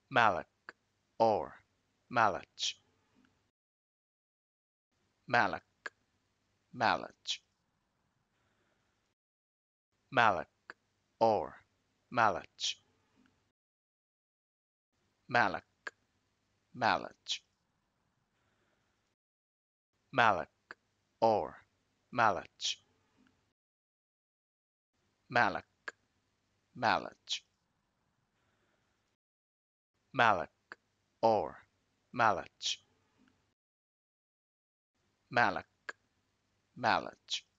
Malloch or Malloch, Malloch, Malloch, Malloch or Malloch, Malloch, Malloch, Malloch or Malloch, Malloch, Malloch, Malloch or Malloch, Malloch, Malloch.